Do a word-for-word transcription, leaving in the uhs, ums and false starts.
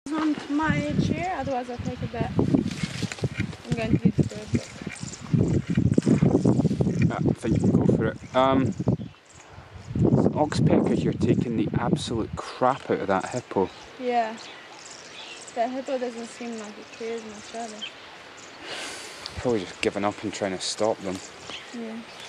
Onto my chair, otherwise I'll take a bit. I'm going to use the bird book. I think you can go for it. Um, oxpeckers, you're taking the absolute crap out of that hippo. Yeah. That hippo doesn't seem like it cares much, does it? Probably just giving up and trying to stop them. Yeah.